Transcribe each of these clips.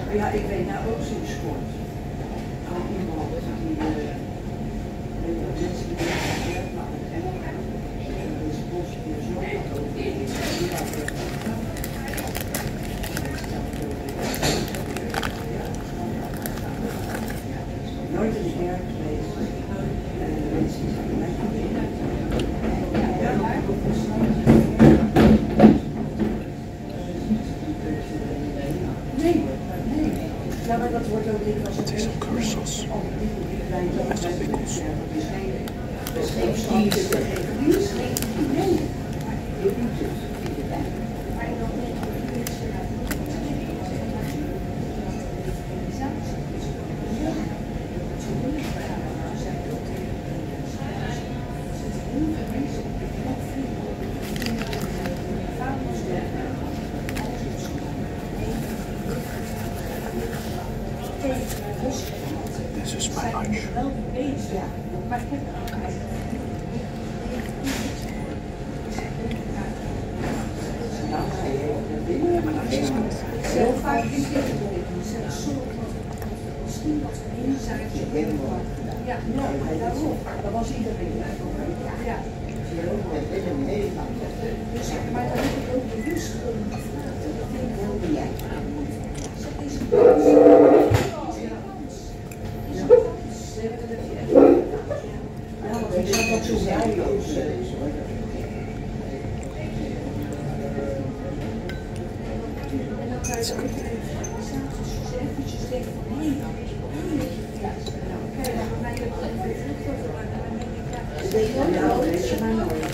Ja, ik weet nou ook zo'n sport. Al iemand die mensen die werk maken en de sport weer zo nooit in de kerk geweest. En de mensen zijn lekker binnen. Ja, maar dat wordt ook dikwijls een beetje cursus. Met de wikkels. Dat is geen stier, nee. This is my lunch. Heel vaak is dit een soort misschien wat inzaadje. Ja, daarom. Dat was iedereen. Ja. Dus, maar dat heb ik ook bewust gevraagd. Dat wilde jij aan moeten. Dat is een kans. Ja, want ik zat dat zo rijden. En dan kan je ook eventjes denken van, nee, ja, oké, dan gaan wij er wel even terug over, maar dan denk ik, ja, dat weet je wel, dat is maar nooit.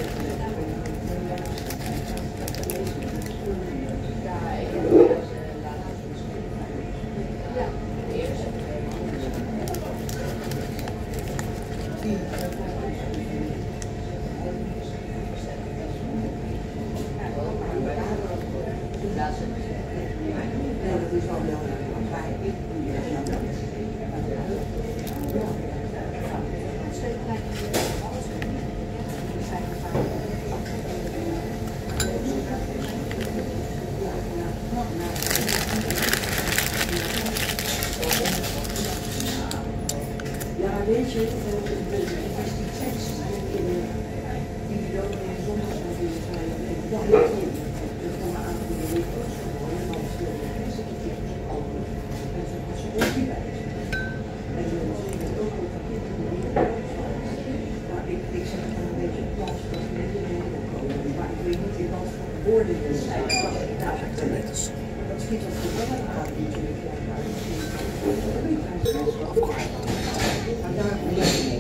Dat is wel belangrijk, want wij ja, weet je, die tekst in die doden en zondag zijn die ja, dat komt aan de wereld zo mooi, want is het ook en zo was het ook niet bij. En je ziet het ook op de kinderen. Maar ik zeg het een beetje plat, dat we niet in de komen. Maar ik weet niet in wat voor woorden het zijn. Dat schiet op de wel aan natuurlijk. Maar daar ben ik mee.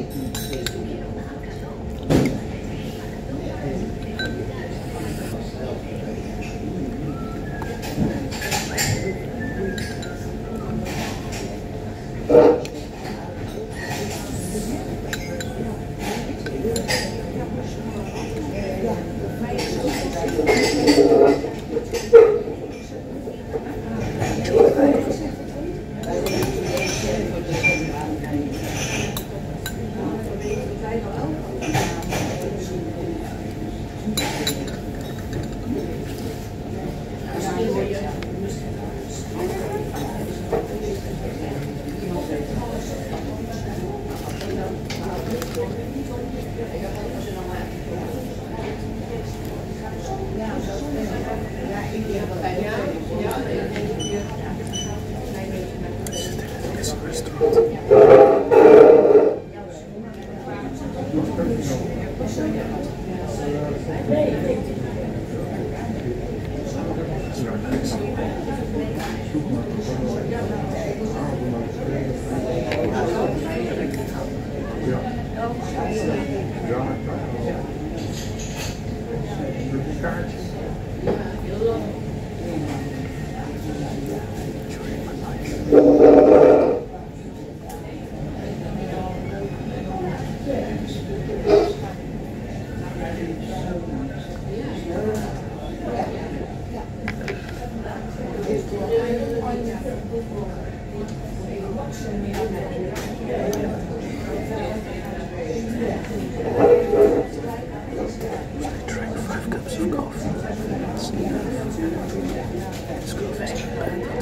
Drank 5 cups of coffee.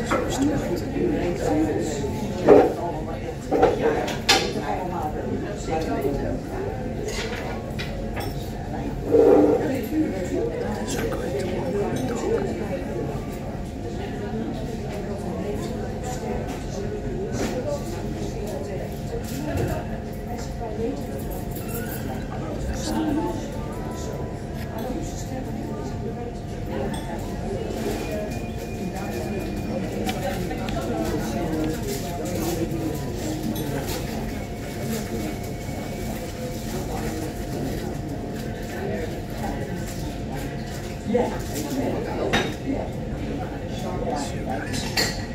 See you guys.